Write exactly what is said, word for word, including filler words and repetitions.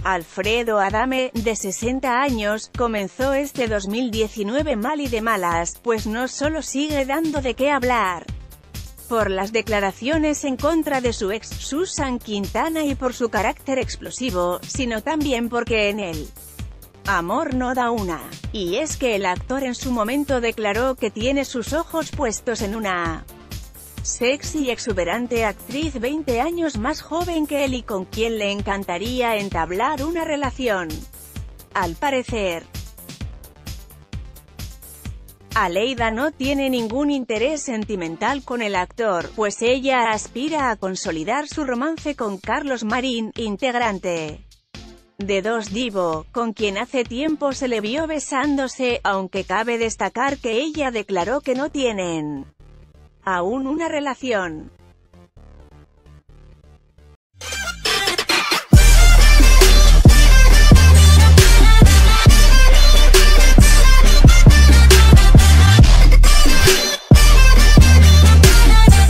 Alfredo Adame, de sesenta años, comenzó este dos mil diecinueve mal y de malas, pues no solo sigue dando de qué hablar por las declaraciones en contra de su ex, Susan Quintana, y por su carácter explosivo, sino también porque en el amor no da una. Y es que el actor en su momento declaró que tiene sus ojos puestos en una sexy y exuberante actriz veinte años más joven que él y con quien le encantaría entablar una relación. Al parecer, Aleida no tiene ningún interés sentimental con el actor, pues ella aspira a consolidar su romance con Carlos Marín, integrante de Dos Divo, con quien hace tiempo se le vio besándose, aunque cabe destacar que ella declaró que no tienen aún una relación.